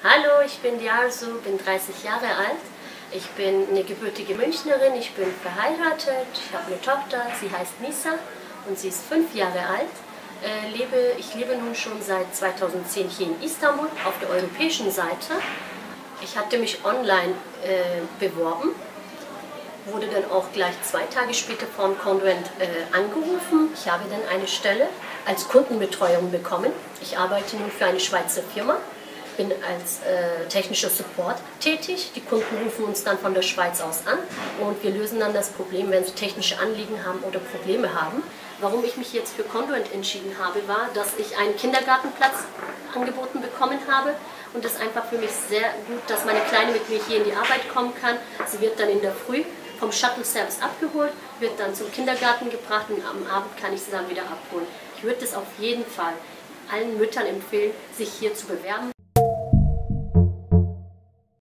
Hallo, ich bin Diarsu, bin 30 Jahre alt. Ich bin eine gebürtige Münchnerin, ich bin verheiratet, ich habe eine Tochter, sie heißt Nisa und sie ist 5 Jahre alt. Ich lebe nun schon seit 2010 hier in Istanbul auf der europäischen Seite. Ich hatte mich online beworben, wurde dann auch gleich 2 Tage später vom Konvent angerufen. Ich habe dann eine Stelle als Kundenbetreuung bekommen. Ich arbeite nun für eine Schweizer Firma, bin als technischer Support tätig. Die Kunden rufen uns dann von der Schweiz aus an und wir lösen dann das Problem, wenn sie technische Anliegen haben oder Probleme haben. Warum ich mich jetzt für Conduent entschieden habe, war, dass ich einen Kindergartenplatz angeboten bekommen habe und das einfach für mich sehr gut, dass meine Kleine mit mir hier in die Arbeit kommen kann. Sie wird dann in der Früh vom Shuttle-Service abgeholt, wird dann zum Kindergarten gebracht und am Abend kann ich sie dann wieder abholen. Ich würde es auf jeden Fall allen Müttern empfehlen, sich hier zu bewerben.